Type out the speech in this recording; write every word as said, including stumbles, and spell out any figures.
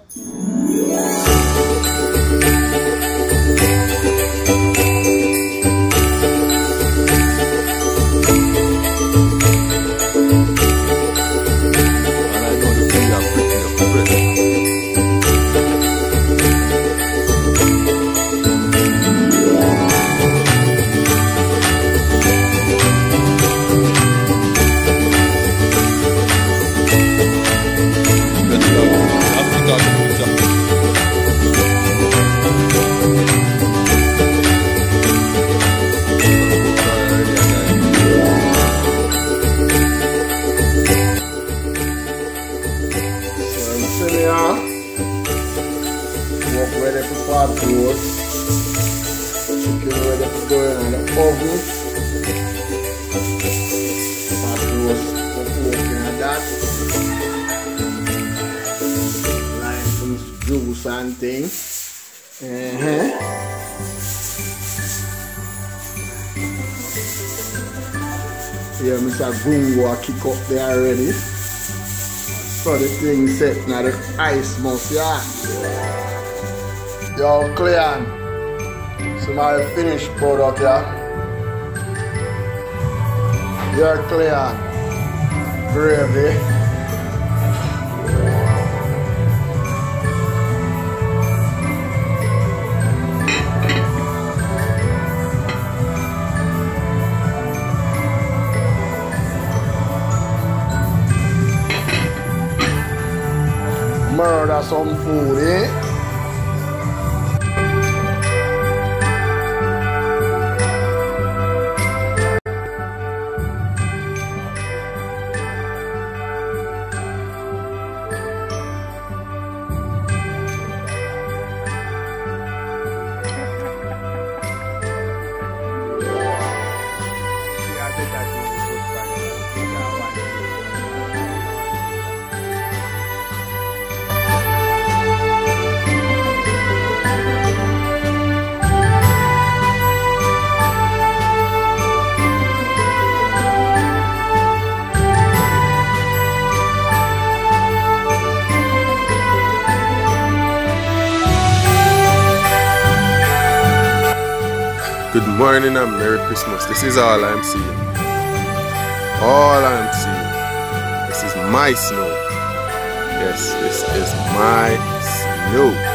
Ready for pot roast. Chicken ready for go in the oven. Pot roast for cooking and that. Lime some juice and things. Uh-huh. Yeah, Mister Gungo kick up there already. So the thing set now the ice must, yeah. Yo, Clean. So my finished product, yeah. You're Clean. Gravy. Murder some food, eh? Good morning and Merry Christmas. This is all I'm seeing. All I'm seeing. This is my snow. Yes, this is my snow.